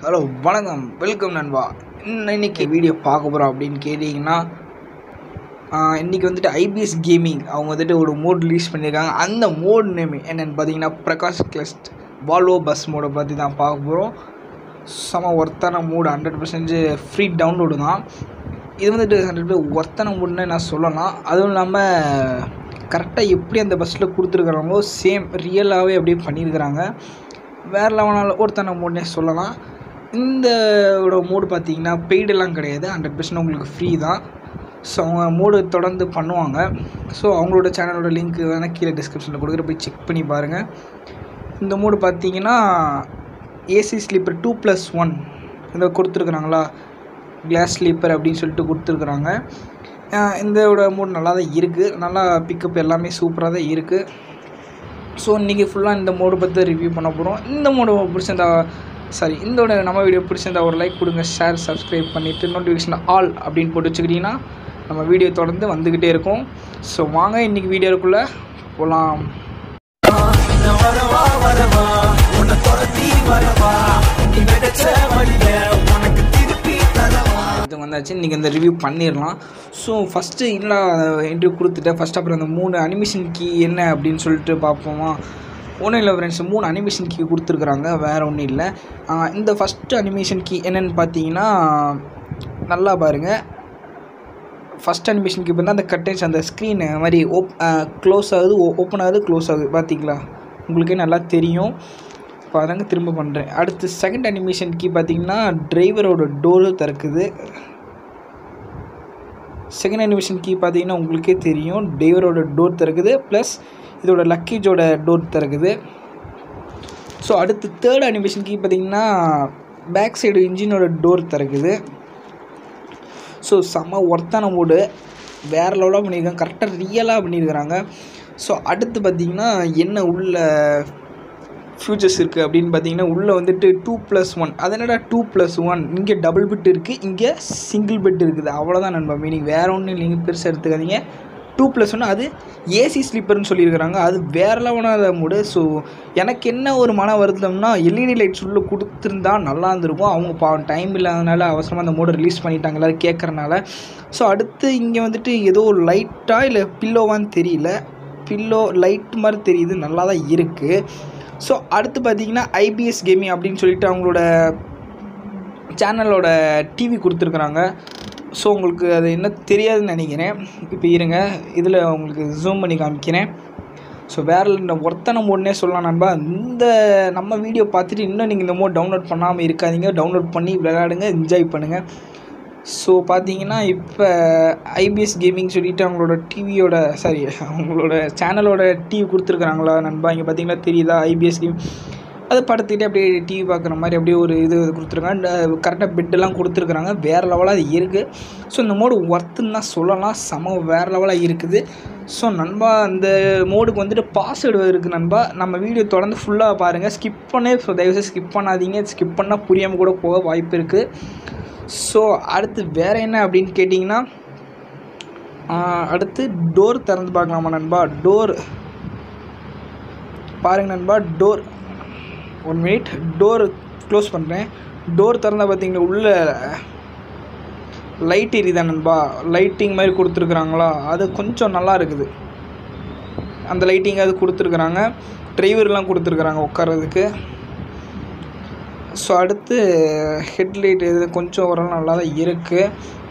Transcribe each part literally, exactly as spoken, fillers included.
Hello வணக்கம், welcome நண்பா. இன்னைக்கு வீடியோ பார்க்க போகிறோம் அப்படின்னு கேட்டிங்கன்னா, இன்றைக்கி வந்துட்டு ஐபிஎஸ் கேமிங் அவங்க வந்துட்டு ஒரு மோட் ரிலீஸ் பண்ணியிருக்காங்க. அந்த மோட் நேம் என்னென்னு பார்த்தீங்கன்னா பிரகாஷ் கிளஸ்ட் வால்வோ பஸ் மோடை பற்றி தான் பார்க்க போகிறோம். செம ஒர்த்தான mod, hundred percentage free download தான். இது வந்துட்டு ஹண்ட்ரட் ஒர்த்தான மோடுன்னு நான் சொல்லலாம். அதுவும் இல்லாமல் கரெக்டாக எப்படி அந்த பஸ்ஸில் கொடுத்துருக்குறாங்களோ சேம் ரியலாகவே அப்படியே பண்ணியிருக்கிறாங்க. வேறு லெவனால் ஒருத்தன மோட்னே சொல்லலாம். இந்த மோடு பார்த்தீங்கன்னா பெய்டெல்லாம் கிடையாது, ஹண்ட்ரட் பர்சன்ட் உங்களுக்கு ஃப்ரீ தான். ஸோ அவங்க மோடு தொடர்ந்து பண்ணுவாங்க. ஸோ அவங்களோட சேனலோட லிங்க் வேணால் கீழே டிஸ்கிரிப்ஷனில் கொடுக்குற, போய் செக் பண்ணி பாருங்கள். இந்த மோடு பார்த்தீங்கன்னா AC sleeper two plus one இந்த கொடுத்துருக்குறாங்களா, கிளாஸ் ஸ்லீப்பர் அப்படின்னு சொல்லிட்டு கொடுத்துருக்குறாங்க. இதோட மோடு நல்லா தான் இருக்குது, நல்லா பிக்கப் எல்லாமே சூப்பராக தான் இருக்குது. ஸோ இன்றைக்கி ஃபுல்லாக இந்த மோடு பற்றி ரிவ்யூ பண்ண போகிறோம். இந்த மோடு பிடிச்சிருந்தா சாரி இதோட நம்ம வீடியோ பிடிச்சிருந்தா ஒரு லைக் கொடுங்க, ஷேர், சப்ஸ்கிரைப் பண்ணிவிட்டு நோட்டிஃபிகேஷன் ஆல் அப்படின்னு போட்டு வச்சுக்கிட்டிங்கன்னா நம்ம வீடியோ தொடர்ந்து வந்துக்கிட்டே இருக்கும். ஸோ வாங்க இன்றைக்கி வீடியோக்குள்ளே போகலாம். இது வந்தாச்சு, இன்றைக்கி இந்த ரிவ்யூ பண்ணிடலாம். ஸோ ஃபஸ்ட்டு இல்லை இன்டர்வியூ கொடுத்துட்டேன். ஃபஸ்ட் அப்புறம் அந்த மூணு அனிமேஷன் கீ என்ன அப்படின்னு சொல்லிட்டு பார்ப்போமா. ஒன்றும் இல்லை ஃப்ரெண்ட்ஸ், மூணு அனிமேஷன் கீ கொடுத்துருக்குறாங்க, வேறு ஒன்றும் இல்லை. இந்த ஃபஸ்ட்டு அனிமேஷன் கீ என்னென்னு பார்த்தீங்கன்னா நல்லா பாருங்கள். ஃபஸ்ட் அனிமேஷன் கீ பார்த்தா அந்த கட்டன்ஸ் அந்த ஸ்க்ரீனு மாதிரி ஓப் க்ளோஸ் ஆகுது, ஓப்பன் ஆகுது, க்ளோஸ் ஆகுது, பார்த்தீங்களா? உங்களுக்கே நல்லா தெரியும். இப்போ அதாங்க திரும்ப பண்ணுறேன். அடுத்து செகண்ட் அனிமேஷன் கீ பார்த்தீங்கன்னா டிரைவரோட டோரு திறக்குது. செகண்ட் அனிமேஷன் கீ பார்த்தீங்கன்னா உங்களுக்கே தெரியும், டிரைவரோட டோர் திறக்குது, ப்ளஸ் இதோட லக்கேஜோட டோர் திறக்குது. ஸோ அடுத்து தேர்ட் அனிமேஷன் கீ பார்த்தீங்கன்னா பேக் சைடு இன்ஜினோட டோர் திறக்குது. ஸோ செம்ம ஒர்த்தான மோடு, வேறு லெவலாக பண்ணியிருக்காங்க, கரெக்டாக ரியலாக பண்ணியிருக்கிறாங்க. ஸோ அடுத்து பார்த்திங்கன்னா என்ன உள்ள ஃபியூச்சர்ஸ் இருக்குது அப்படின்னு பார்த்தீங்கன்னா, உள்ளே வந்துட்டு டூ ப்ளஸ் ஒன் அது என்னடா டூ ப்ளஸ் ஒன் இங்கே டபுள் பெட் இருக்குது, இங்கே சிங்கிள் பெட் இருக்குது, அவ்வளோதான் நண்பா மீனிங். வேறு ஒன்றும் இல்லைங்க, பெருசாக எடுத்துக்காதீங்க. டூ ப்ளஸ் ஒன்று அது ஏசி ஸ்லீப்பர்னு சொல்லியிருக்கிறாங்க, அது வேறு லெவலான மூடு. ஸோ எனக்கு என்ன ஒரு மன வருத்தம்னா எல்இடி லைட்ஸ் உள்ளே கொடுத்துருந்தா நல்லா இருந்திருக்கும். அவங்க பாவம் டைம் இல்லாதனால அவசரமாக அந்த மோடை ரிலீஸ் பண்ணிட்டாங்க எல்லோரும் கேட்குறனால. ஸோ அடுத்து இங்கே வந்துட்டு ஏதோ லைட்டாக இல்லை பில்லோவான்னு தெரியல, பில்லோ லைட் மாதிரி தெரியுது, நல்லா தான் இருக்குது. ஸோ அடுத்து பார்த்திங்கன்னா ஐபிஎஸ் கேமிங் அப்படின்னு சொல்லிட்டு அவங்களோட சேனலோட டிவி கொடுத்துருக்குறாங்க. ஸோ உங்களுக்கு அது என்ன தெரியாதுன்னு நினைக்கிறேன். இப்போ இருங்க, இதில் உங்களுக்கு ஜூம் பண்ணி காமிக்கிறேன். ஸோ வேறு இந்த ஒர்த்தான மோட்னே சொல்லலாம் நண்பா. இந்த நம்ம வீடியோ பார்த்துட்டு இன்னும் நீங்கள் இந்த மோட் டவுன்லோட் பண்ணாமல் இருக்காதீங்க, டவுன்லோட் பண்ணி விளையாடுங்க, என்ஜாய் பண்ணுங்கள். ஸோ பார்த்தீங்கன்னா இப்போ ஐபிஎஸ் கேமிங் சொல்லிவிட்டு அவங்களோட டிவியோட சாரி அவங்களோட சேனலோட டிவி கொடுத்துருக்குறாங்களா நண்பா. இங்கே பார்த்தீங்கன்னா தெரியுதா ஐபிஎஸ் கேம், அதை படுத்துக்கிட்டே அப்படியே டிவி பார்க்குற மாதிரி அப்படியே ஒரு இது கொடுத்துருக்காங்க. கரெக்டாக பெட்டெல்லாம் கொடுத்துருக்குறாங்க, வேறு லெவலாக அது இருக்குது. ஸோ இந்த மோடு ஒர்த்துன்னு தான் சொல்லலாம், செம வேறு லெவலாக இருக்குது. ஸோ நண்பா அந்த மோடுக்கு வந்துட்டு பாஸ்வேர்டு இருக்குது நண்பா. நம்ம வீடியோ தொடர்ந்து ஃபுல்லாக பாருங்கள், ஸ்கிப் பண்ணே தயவுசெய்து ஸ்கிப் பண்ணாதீங்க, ஸ்கிப் பண்ணால் புரியாமல் கூட போக வாய்ப்பு இருக்குது. ஸோ அடுத்து வேறு என்ன அப்படின்னு கேட்டிங்கன்னா, அடுத்து டோர் திறந்து பார்க்கலாமா நண்பா. டோர் பாருங்கள் நண்பா, door one minute door close பண்ணுறேன். டோர் திறந்தால் பார்த்தீங்கன்னா உள்ள லைட் எரியுதா நண்பா, லைட்டிங் மாதிரி கொடுத்துருக்குறாங்களா, அது கொஞ்சம் நல்லா இருக்குது. அந்த லைட்டிங் அது கொடுத்துருக்குறாங்க, டிரைவர்லாம் கொடுத்துருக்குறாங்க உட்காரதுக்கு. ஸோ அடுத்து ஹெட்லைட் இது கொஞ்சம் ஓரளவு நல்லா தான் இருக்குது.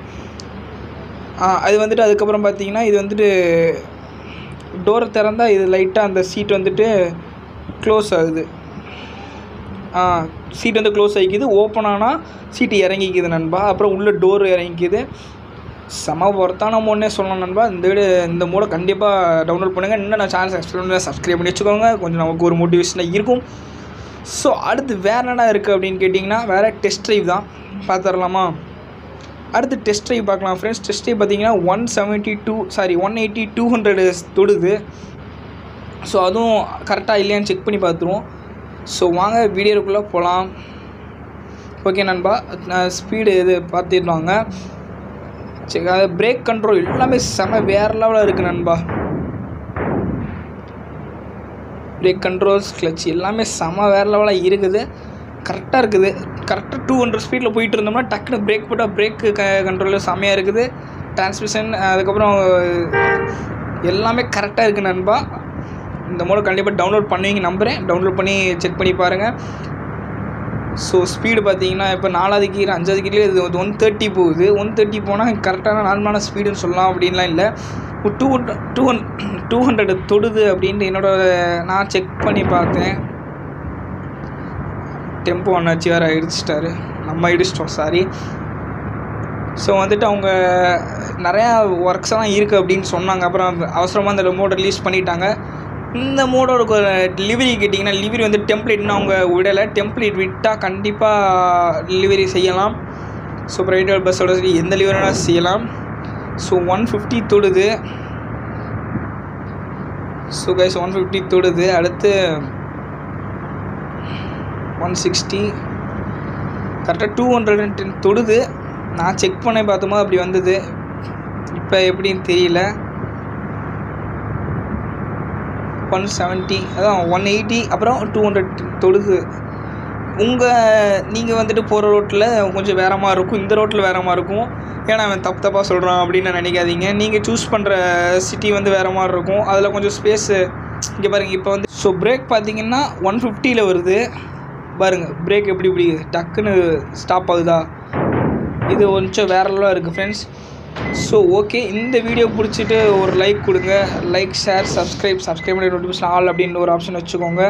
அது வந்துட்டு அதுக்கப்புறம் பார்த்தீங்கன்னா இது வந்துட்டு டோரை திறந்தால் இது லைட்டாக அந்த சீட் வந்துட்டு க்ளோஸ் ஆகுது. சீட் வந்து க்ளோஸ் ஆகிக்குது, ஓப்பன் ஆனால் சீட்டு இறங்கிக்குது நண்பா. அப்புறம் உள்ளே டோர் இறங்கிக்குது. செம ஒர்த்தான மோட்னே சொல்லலாம் நண்பா. இந்த வீடு இந்த மோடை கண்டிப்பாக டவுன்லோட் பண்ணுங்கள். இன்னும் நான் சேனல் சப்ஸ்கிரைப் பண்ணி சப்ஸ்கிரைப் பண்ணி வச்சுக்கோங்க, கொஞ்சம் நமக்கு ஒரு மோட்டிவேஷனாக இருக்கும். ஸோ அடுத்து வேறு என்ன இருக்குது அப்படின்னு கேட்டிங்கன்னா வேறு டெஸ்ட் ட்ரைவ் தான் பார்த்துடலாமா. அடுத்து டெஸ்ட் ட்ரைவ் பார்க்கலாம் ஃப்ரெண்ட்ஸ். டெஸ்ட் ட்ரைவ் பார்த்தீங்கன்னா one seventy two sorry one eighty two hundred தொடுது. ஸோ அதுவும் கரெக்டாக இல்லையான்னு செக் பண்ணி பார்த்துருவோம். ஸோ வாங்க வீடியோக்குள்ளே போகலாம். ஓகே நண்பா, ஸ்பீடு இது பார்த்துருவாங்க. சரி, அது பிரேக் கண்ட்ரோல் எல்லாமே செம வேறு லெவலில் இருக்குது நண்பா. பிரேக் கண்ட்ரோல்ஸ் கிளச் எல்லாமே செம வேறு லெவலாக இருக்குது. கரெக்டாக இருக்குது. கரெக்டாக டூ ஹண்ட்ரட் ஸ்பீடில் போயிட்டு இருந்தோம்னா டக்குன்னு பிரேக் போட்டால் பிரேக்கு க கண்ட்ரோலில் செம்மையாக இருக்குது. டிரான்ஸ்மிஷன் அதுக்கப்புறம் எல்லாமே கரெக்டாக இருக்குது நண்பா. இந்த மோடை கண்டிப்பாக டவுன்லோட் பண்ணுவீங்க நம்புகிறேன். டவுன்லோட் பண்ணி செக் பண்ணி பாருங்கள். ஸோ ஸ்பீடு பார்த்தீங்கன்னா இப்போ நாலாவது கீர் அஞ்சாவது கீரில் இது ஒன் தேர்ட்டி போகுது. ஒன் தேர்ட்டி போனால் கரெக்டான நார்மலான ஸ்பீடுன்னு சொல்லலாம் அப்படின்லாம் இல்லை. Two two hundred two hundred தொடுது அப்படின்ட்டு என்னோட நான் செக் பண்ணி பார்த்தேன். டெம்போ அண்ணாச்சி வேறு இடிச்சிட்டாரு, நம்ம இடிச்சிட்டோம் சாரி. ஸோ வந்துட்டு அவங்க நிறையா ஒர்க்ஸ் எல்லாம் இருக்குது அப்படின்னு சொன்னாங்க. அப்புறம் அவசரமாக அந்த மோடை ரிலீஸ் பண்ணிட்டாங்க. இந்த மோடோட டெலிவரி கேட்டிங்கன்னா டெலிவரி வந்து டெம்ப்ளேட்னு அவங்க விடலை. டெம்ப்ளேட் விட்டால் கண்டிப்பாக டெலிவரி செய்யலாம். ஸோ ப்ரைவேட் பஸ்ஸோட சரி எந்த டெலிவரினாலும் செய்யலாம். ஸோ ஒன் ஃபிஃப்டி தொடுது. ஸோ கைஸ் ஒன் ஃபிஃப்டி தொடுது. அடுத்து ஒன் சிக்ஸ்டி கரெக்டாக டூ ஹண்ட்ரட் அண்ட் டென் தொடுது. நான் செக் பண்ணி பார்த்தோமோ அப்படி வந்தது. இப்போ எப்படின்னு தெரியல. ஒன் செவன்ட்டி அதான் ஒன் எயிட்டி அப்புறம் டூ ஹண்ட்ரட் தொடுது. உங்கள் நீங்கள் வந்துட்டு போகிற ரோட்டில் கொஞ்சம் வேற மாதிரி இருக்கும், இந்த ரோட்டில் வேற மாதிரி இருக்கும். ஏன்னா அவன் தப்பு தப்பாக சொல்கிறான் அப்படின்னு நினைக்காதீங்க. நீங்கள் சூஸ் பண்ணுற சிட்டி வந்து வேறு மாதிரி இருக்கும். அதில் கொஞ்சம் ஸ்பேஸு இங்கே பாருங்கள். இப்போ வந்து ஸோ பிரேக் பார்த்தீங்கன்னா ஒன் ஃபிஃப்டியில் வருது பாருங்கள். பிரேக் எப்படி இப்படி டக்குன்னு ஸ்டாப் ஆகுதா, இது கொஞ்சம் வேறெல்லாம் இருக்குது ஃப்ரெண்ட்ஸ். ஸோ ஓகே, இந்த வீடியோ பிடிச்சிட்டு ஒரு லைக் கொடுங்க. லைக் ஷேர் சப்ஸ்கிரைப் சப்ஸ்கிரைப் பண்ணி நோட்டிஃபிகேஷன் ஆல் அப்படின்னு ஒரு ஆப்ஷன் வச்சுக்கோங்க.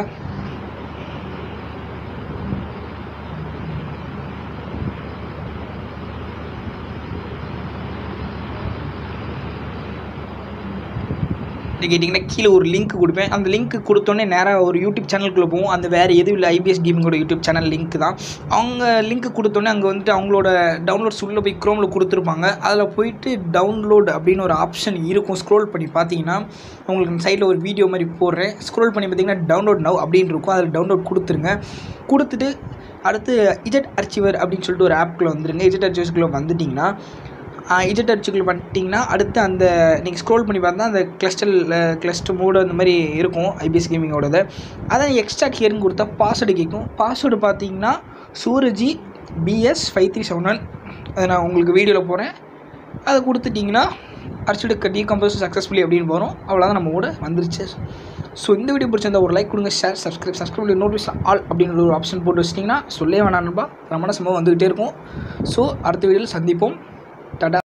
கேட்டிங்கன்னா கீழே ஒரு லிங்க் கொடுப்பேன். அந்த லிங்க் கொடுத்தோன்னே நேராக ஒரு யூடியூப் சேனலுக்குள்ளே போவோம். அந்த வேறு எதுவும் இல்லை, ஐபிஎஸ் கேமிங்கோட யூடியூப் சேனல் லிங்க் தான். அவங்க லிங்க் கொடுத்தோன்னே அங்கே வந்துட்டு அவங்களோட டவுன்லோட்ஸ் உள்ளே போய் க்ரோமில் கொடுத்துருப்பாங்க. அதில் போயிட்டு டவுன்லோட் அப்படின்னு ஒரு ஆப்ஷன் இருக்கும். ஸ்க்ரோல் பண்ணி பார்த்தீங்கன்னா உங்களுக்கு சைடில் ஒரு வீடியோ மாதிரி போடுறேன். ஸ்க்ரோல் பண்ணி பார்த்தீங்கன்னா டவுன்லோட் நவ் அப்படின்னு இருக்கும். அதில் டவுன்லோட் கொடுத்துருங்க. கொடுத்துட்டு அடுத்து இஜெட் அர்ச்சிவர் அப்படின்னு சொல்லிட்டு ஒரு ஆப்குள்ளே வந்துடுங்க. இஜெட் அர்ச்சிவர்ஸ்குள்ளே வந்துட்டிங்கன்னா இஜெட் அர்ச்சிக்குள்ளே பண்ணிட்டீங்கன்னா அடுத்து அந்த நீங்கள் ஸ்க்ரோல் பண்ணி பார்த்தா அந்த கிளஸ்டர் கிளஸ்டர் மோடு அந்த மாதிரி இருக்கும் ஐபிஎஸ் கேமிங்கோடது. அதான் எக்ஸ்ட்ரா கியர்னு கொடுத்தா பாஸ்வேர்டு கேட்கும். பாஸ்வேர்டு பார்த்தீங்கன்னா சூரஜி PS five three seven one அதை நான் உங்களுக்கு வீடியோவில் போகிறேன். அதை கொடுத்துட்டிங்கன்னா அர்ச்சிடு டீகம்போஸ் சக்ஸஸ்ஃபுல்லி அப்படின்னு வரும். அவ்வளோதான் நம்ம கூட வந்துருச்சு. ஸோ இந்த வீடியோ பிடிச்சிருந்தா ஒரு லைக் கொடுங்க, share subscribe subscribe notification all அப்படின்னு ஒரு ஆப்ஷன் போட்டு வச்சிட்டிங்கன்னா சொல்லே வேணாம்பா, ரமண சம்பவம் வந்துக்கிட்டே இருக்கும். ஸோ அடுத்த வீடியோவில் சந்திப்போம். டாடா.